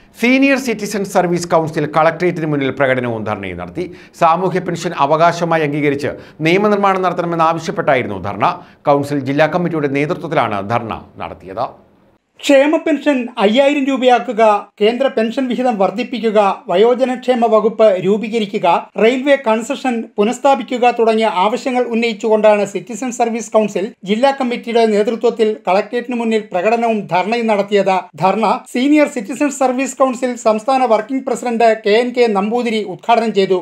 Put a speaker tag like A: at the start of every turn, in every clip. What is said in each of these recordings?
A: Senior citizen service council കളക്ടറേറ്റിന് മുന്നിൽ പ്രകടനവും ധർണയും നടത്തി. സാമൂഹ്യ പെൻഷൻ അവകാശമായി അംഗീകരിച്ച് നിയമനിർമ്മാണം നടത്തണമെന്നാവശ്യപ്പെട്ടായിരുന്നു ധർണ. കൗൺസിൽ ജില്ലാ കമ്മിറ്റിയുടെ നേതൃത്വത്തിലാണ് ധർണ നടത്തിയത്.
B: ക്ഷേമ പെൻഷൻ 5000 രൂപയാക്കുക, കേന്ദ്ര പെൻഷൻ വിഹിതം വർദ്ധിപ്പിക്കുക, വയോജനക്ഷേമ വകുപ്പ് രൂപീകരിക്കുക, റെയിൽവേ കൺസഷൻ പുനഃസ്ഥാപിക്കുക തുടങ്ങിയ ആവശ്യങ്ങൾ ഉന്നയിച്ചുകൊണ്ടാണ് സിറ്റിസൺ സർവീസ് കൗൺസിൽ ജില്ലാ കമ്മിറ്റിയുടെ നേതൃത്വത്തിൽ കളക്ടറേറ്റിന് മുന്നിൽ പ്രകടനവും ധർണയും നടത്തിയത്. ധർണ സീനിയർ സിറ്റിസൺ സർവീസ് കൗൺസിൽ സംസ്ഥാന വർക്കിംഗ് പ്രസിഡന്റ് KNK നമ്പൂതിരി ഉദ്ഘാടനം ചെയ്തു.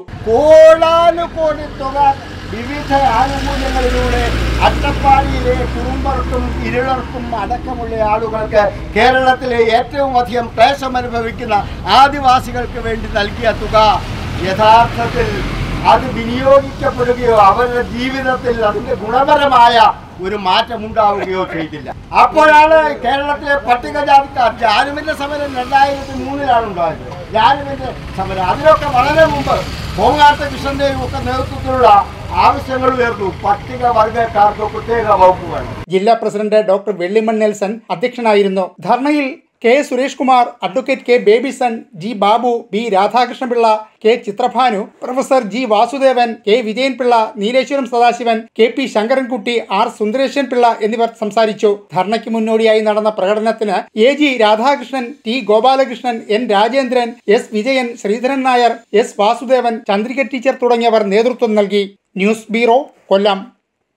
C: വിവിധ ആനുകൂല്യങ്ങളിലൂടെ അട്ടപ്പാടിയിലെ കുറുമ്പർക്കും ഇരുളർക്കും അടക്കമുള്ള ആളുകൾക്ക് കേരളത്തിലെ ഏറ്റവും അധികം ക്ലേശമനുഭവിക്കുന്ന ആദിവാസികൾക്ക് വേണ്ടി നൽകിയ തുക യഥാർത്ഥത്തിൽ അത് വിനിയോഗിക്കപ്പെടുകയോ അവരുടെ ജീവിതത്തിൽ അതിൻ്റെ ഗുണപരമായ ഒരു മാറ്റം ഉണ്ടാവുകയോ ചെയ്തില്ല. അപ്പോഴാണ് കേരളത്തിലെ പട്ടികജാതിക്കാർ ജാനുവിൻ്റെ സമരം 2003 ഉണ്ടായത്. ജാനുവിൻ്റെ സമരം അതിനൊക്കെ വളരെ മുമ്പ് കോങ്ങാട്ട് കൃഷ്ണന്റെയും ഒക്കെ നേതൃത്വത്തിലുള്ള ആവശ്യങ്ങൾ ഉയർന്നു. പട്ടികവർഗക്കാർക്ക് പ്രത്യേക വകുപ്പ് വേണം.
B: ജില്ലാ പ്രസിഡന്റ് ഡോക്ടർ വെള്ളിമൺ നെൽസൺ അധ്യക്ഷനായിരുന്നു. ധർണയിൽ K. Suresh Kumar, advocate K. Babyson, G. Babu, B. Radhakrishnapillai, K. Chithrabhanu, professor G. Vasudevan, K. Vijayanpillai, Neeleswaram Sadasivan, K. P. Sankarankutty, R. Sundaresan Pillai എന്നിവർ സംസാരിച്ചു. ധർണയ്ക്ക് മുന്നോടിയായി നടന്ന പ്രകടനത്തിന് AG Radhakrishnan, T. Gopalakrishnan, N. Rajendran, S. Vijayan, Sreedharan Nair, S. Vasudevan, Chandrika teacher തുടങ്ങിയവർ നേതൃത്വം നൽകി. ന്യൂസ് ബ്യൂറോ, കൊല്ലം.